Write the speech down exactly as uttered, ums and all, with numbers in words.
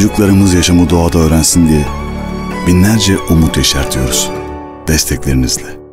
çocuklarımız yaşamı doğada öğrensin diye binlerce umut yeşertiyoruz desteklerinizle.